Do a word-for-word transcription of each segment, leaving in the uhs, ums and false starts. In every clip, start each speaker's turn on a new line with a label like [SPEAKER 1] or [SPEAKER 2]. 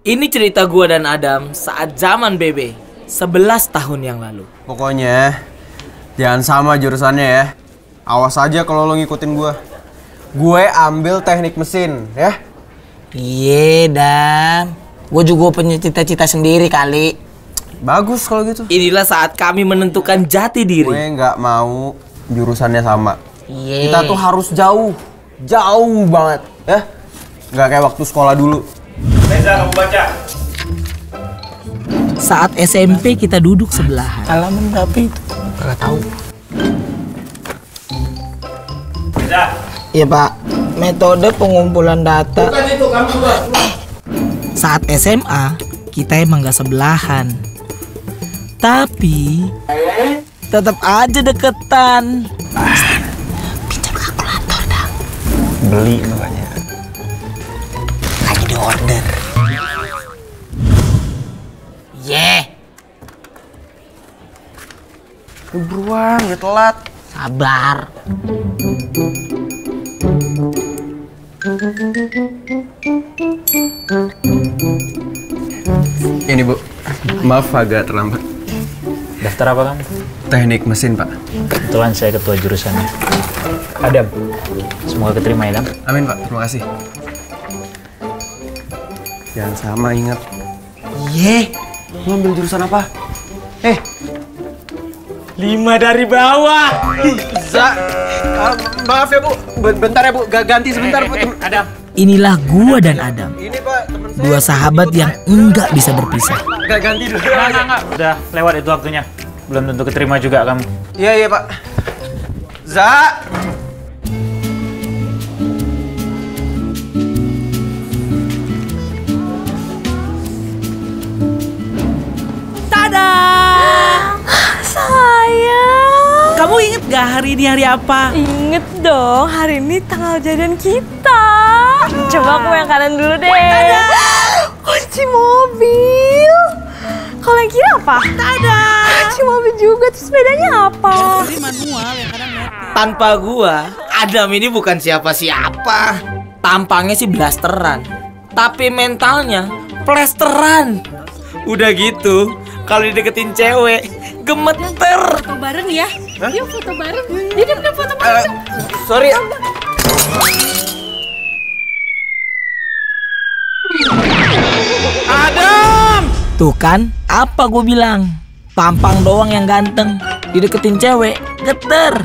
[SPEAKER 1] Ini cerita gua dan Adam saat zaman B B sebelas tahun yang lalu.
[SPEAKER 2] Pokoknya jangan sama jurusannya ya. Awas aja kalau lo ngikutin gua. Gue ambil teknik mesin ya.
[SPEAKER 3] Iya, Dam. Gue juga punya cita-cita sendiri kali.
[SPEAKER 2] Bagus kalau gitu.
[SPEAKER 1] Inilah saat kami menentukan jati diri.
[SPEAKER 2] Gue nggak mau jurusannya sama.
[SPEAKER 3] Iya.
[SPEAKER 2] Kita tuh harus jauh, jauh banget ya. Nggak kayak waktu sekolah dulu.
[SPEAKER 4] Reza, kamu baca.
[SPEAKER 1] Saat S M P kita duduk sebelahan.
[SPEAKER 3] Halaman berapa itu? Gak tahu.
[SPEAKER 4] Reza.
[SPEAKER 3] Iya, Pak. Metode pengumpulan data.
[SPEAKER 4] Bukan itu, kamu juga.
[SPEAKER 1] Saat S M A kita emang gak sebelahan. Tapi tetap aja deketan.
[SPEAKER 3] Pinjam kalkulator, Dam.
[SPEAKER 2] Beli makanya.
[SPEAKER 3] Lagi di order. Yeah.
[SPEAKER 2] Buruan, ya telat.
[SPEAKER 3] Sabar.
[SPEAKER 2] Ini Bu, maaf agak terlambat.
[SPEAKER 5] Daftar apa kamu?
[SPEAKER 2] Teknik mesin Pak.
[SPEAKER 5] Kebetulan saya ketua jurusannya. Adam, semoga keterima ya, Adam.
[SPEAKER 2] Amin Pak, terima kasih. Jangan sama ingat.
[SPEAKER 3] Iya.
[SPEAKER 2] Lo ambil jurusan apa? Eh,
[SPEAKER 5] Lima dari bawah.
[SPEAKER 2] Za, uh, maaf ya Bu, bentar ya Bu, G ganti sebentar Bu.
[SPEAKER 5] Eh, Adam.
[SPEAKER 1] Inilah gua dan Adam,
[SPEAKER 2] Ini Pak, teman saya.
[SPEAKER 1] dua sahabat yang enggak bisa berpisah.
[SPEAKER 2] G ganti dulu.
[SPEAKER 5] Enggak, enggak, enggak. Udah lewat itu waktunya. Belum tentu keterima juga kamu.
[SPEAKER 2] Iya iya Pak. Za.
[SPEAKER 1] Tada!
[SPEAKER 6] Sayang,
[SPEAKER 1] Kamu inget gak hari ini hari apa?
[SPEAKER 6] inget dong hari ini tanggal jadian kita. Coba aku yang kanan dulu deh. Kunci mobil. Kalau yang kiri apa? Ada. Kunci mobil juga. Terus bedanya apa?
[SPEAKER 1] Ini manual yang kadang tanpa gua, Adam ini bukan siapa-siapa. Tampangnya sih blasteran, tapi mentalnya plesteran. Udah gitu, kalau dideketin cewek, gemeter.
[SPEAKER 6] Foto bareng ya? Yuk foto bareng. Jadi udah foto bareng.
[SPEAKER 2] Sorry.
[SPEAKER 1] Adam! Tuh kan, apa gue bilang? Tampang doang yang ganteng, dideketin cewek, geter.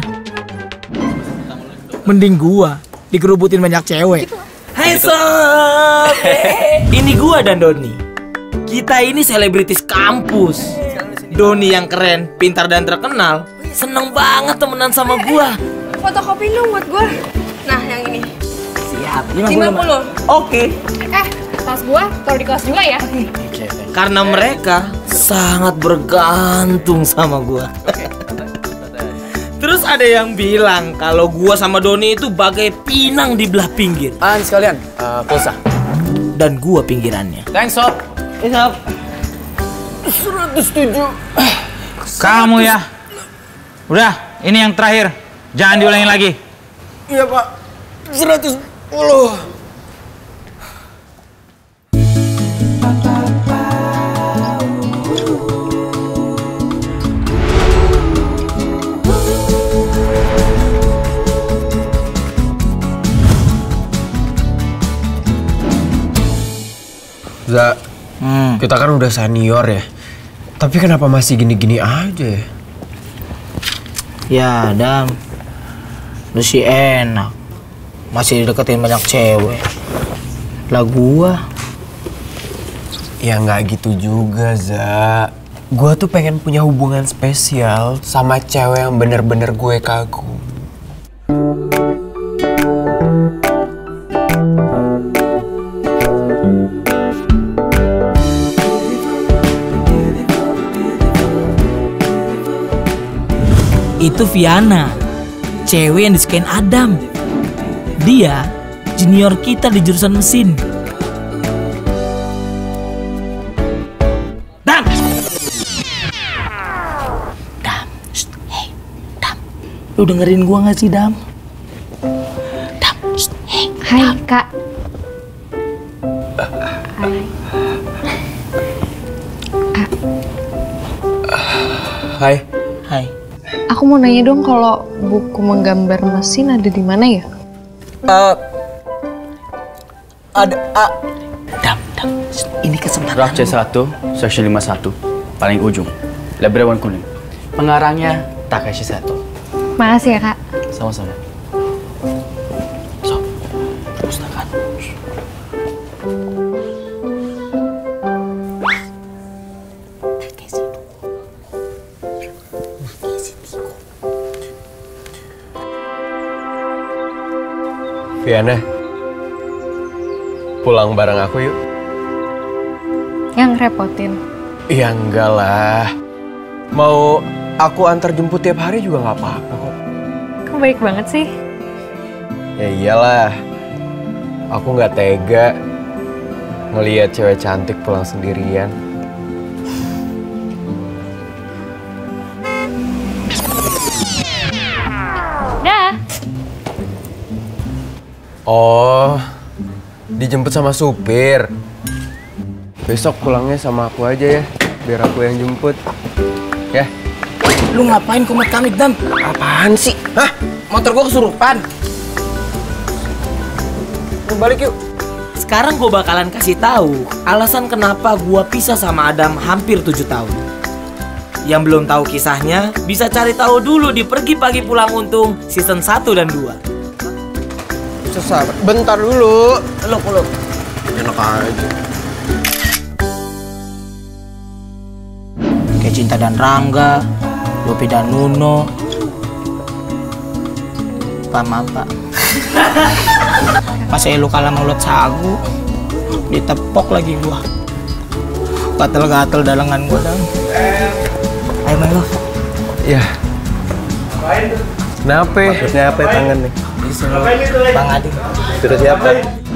[SPEAKER 1] Mending gua dikerubutin banyak cewek. Hai sob, ini gua dan Doni. Kita ini selebritis kampus. Doni yang keren, pintar dan terkenal, seneng banget temenan sama gua.
[SPEAKER 6] Fotokopi dong buat gue. Nah yang ini.
[SPEAKER 1] Siap,
[SPEAKER 6] lima puluh.
[SPEAKER 1] Oke.
[SPEAKER 6] Eh, tas gua taruh di kelas juga ya.
[SPEAKER 1] Karena mereka sangat bergantung sama gua. Terus ada yang bilang kalau gua sama Doni itu bagai pinang di belah pinggir.
[SPEAKER 2] An sekalian, uh, pulsa.
[SPEAKER 1] Dan gua pinggirannya.
[SPEAKER 2] Thanks Sob. Ini Sob. seratus tujuh.
[SPEAKER 5] Kamu ya. Udah, ini yang terakhir. Jangan diulangi lagi.
[SPEAKER 2] Iya Pak. seratus sepuluh. Za,
[SPEAKER 3] Hmm.
[SPEAKER 2] kita kan udah senior ya. Tapi kenapa masih gini-gini aja ya?
[SPEAKER 3] Ya, Dam. Lu sih enak. Masih dideketin banyak cewek. Lah gua.
[SPEAKER 2] Ya nggak gitu juga, Za. Gua tuh pengen punya hubungan spesial sama cewek yang bener-bener gue kagum.
[SPEAKER 1] Itu Viana, cewek yang disukain Adam. Dia junior kita di jurusan mesin. Dam!
[SPEAKER 3] Dam. Shh. Hey, Dam.
[SPEAKER 1] Lu dengerin gua gak sih, Dam?
[SPEAKER 3] Dam. Shh. Hey.
[SPEAKER 6] Hai kak. Hai.
[SPEAKER 2] Hai.
[SPEAKER 3] Hai.
[SPEAKER 7] Aku mau nanya dong kalau buku menggambar mesin ada di mana ya?
[SPEAKER 3] Uh, ada uh, Dam, dam. Ini kesempatan.
[SPEAKER 8] Draft C satu, section lima puluh satu, paling ujung. Library warna kuning. Pengarangnya Takashi Sato.
[SPEAKER 7] Makasih ya, Kak.
[SPEAKER 8] Sama-sama.
[SPEAKER 3] So, perpustakaan.
[SPEAKER 2] Viana, pulang bareng aku yuk.
[SPEAKER 7] Yang ngerepotin.
[SPEAKER 2] Ya enggak lah. Mau aku antar jemput tiap hari juga nggak apa-apa kok.
[SPEAKER 7] Kamu baik banget sih.
[SPEAKER 2] Ya iyalah. Aku nggak tega ngelihat cewek cantik pulang sendirian.
[SPEAKER 7] Dah.
[SPEAKER 2] Oh, dijemput sama supir. Besok pulangnya sama aku aja ya, biar aku yang jemput. Ya.
[SPEAKER 3] Lu ngapain komet kamit, Dam?
[SPEAKER 2] Apaan sih?
[SPEAKER 3] Hah? Motor gua kesurupan.
[SPEAKER 2] Lu balik yuk.
[SPEAKER 1] Sekarang gue bakalan kasih tahu alasan kenapa gue pisah sama Adam hampir tujuh tahun. Yang belum tahu kisahnya bisa cari tahu dulu di Pergi Pagi Pulang Untung season satu dan dua.
[SPEAKER 2] Sesar, bentar dulu.
[SPEAKER 3] Peluk, peluk.
[SPEAKER 2] Enak aja.
[SPEAKER 3] Kayak Cinta dan Rangga, Lopi dan Nuno. Pak, maaf, Pak. Pas saya lu kalah mulut sagu, ditepok lagi gua. Gatel-gatel dalengan gua, Dam. Ayo, main lo.
[SPEAKER 2] Ya. Kenapa? Maksudnya apa tangan nih?
[SPEAKER 3] Disuruh Bang Adi.
[SPEAKER 2] Sudah siapa?